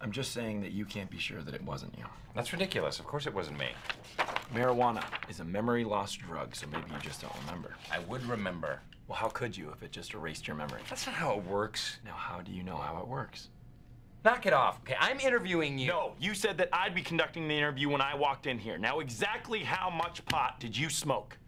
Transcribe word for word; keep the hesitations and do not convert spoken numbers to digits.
I'm just saying that you can't be sure that it wasn't you. That's ridiculous. Of course it wasn't me. Marijuana is a memory loss drug, so maybe you just don't remember. I would remember. Well, how could you if it just erased your memory? That's not how it works. Now, how do you know how it works? Knock it off. Okay, I'm interviewing you. No, you said that I'd be conducting the interview when I walked in here. Now, exactly how much pot did you smoke?